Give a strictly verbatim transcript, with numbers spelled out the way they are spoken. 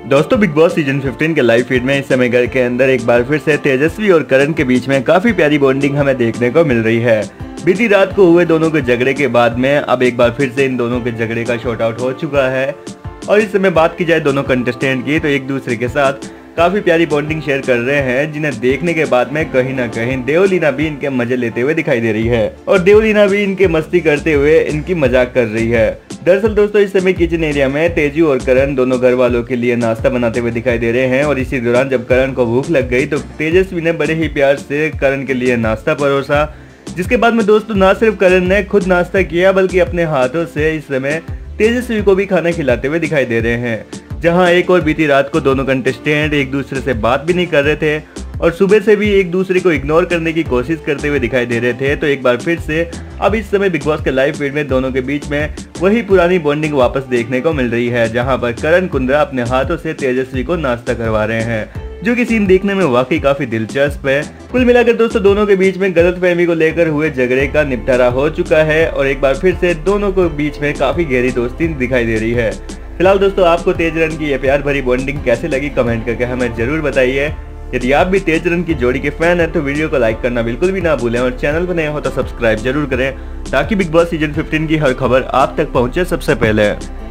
दोस्तों big boss season पंद्रह के लाइव फीड में इस समय घर के अंदर एक बार फिर से तेजस्वी और करण के बीच में काफी प्यारी बॉन्डिंग हमें देखने को मिल रही है। बीती रात को हुए दोनों के झगड़े के बाद में अब एक बार फिर से इन दोनों के झगड़े का शॉर्ट आउट हो चुका है और इस समय बात की जाए दोनों कंटेस्टेंट की तो एक दूसरे के साथ काफी प्यारी बॉन्डिंग शेयर कर रहे हैं, जिन्हें देखने के बाद में कहीं ना कहीं देवलीना भी इनके मजे लेते हुए दिखाई दे रही है और देवलीना भी इनके मस्ती करते हुए इनकी मजाक कर रही है। दरअसल दोस्तों इस समय किचन एरिया में तेजू और करण दोनों घर वालों के लिए नाश्ता बनाते हुए दिखाई दे रहे हैं और इसी दौरान जब करण को भूख लग गई तो तेजस्वी ने बड़े ही प्यार से करण के लिए नाश्ता परोसा, जिसके बाद में दोस्तों ना सिर्फ करण ने खुद नाश्ता किया बल्कि अपने हाथों से इस समय तेजस्वी को भी खाना खिलाते हुए दिखाई दे रहे हैं। जहां एक और बीती रात को दोनों कंटेस्टेंट एक दूसरे से बात भी नहीं कर रहे थे और सुबह से भी एक दूसरे को इग्नोर करने की कोशिश करते हुए दिखाई दे रहे थे, तो एक बार फिर से अब इस समय बिग बॉस के लाइव फीड में दोनों के बीच में वही पुरानी बॉन्डिंग वापस देखने को मिल रही है, जहां पर करण कुंद्रा अपने हाथों से तेजस्वी को नाश्ता करवा रहे हैं, जो कि सीन देखने में वाकई काफी दिलचस्प है। कुल मिलाकर दोस्तों दोनों के बीच में गलतफहमी को लेकर हुए झगड़े का निपटारा हो चुका है और एक बार फिर से दोनों के बीच में काफी गहरी दोस्ती दिखाई दे रही है। फिलहाल दोस्तों आपको तेजरन की ये प्यार भरी बॉन्डिंग कैसे लगी कमेंट करके हमें जरूर बताइए। यदि आप भी तेजरन की जोड़ी के फैन हैं तो वीडियो को लाइक करना बिल्कुल भी ना भूलें और चैनल पर नए हो तो सब्सक्राइब जरूर करें ताकि बिग बॉस सीजन पंद्रह की हर खबर आप तक पहुंचे सबसे पहले।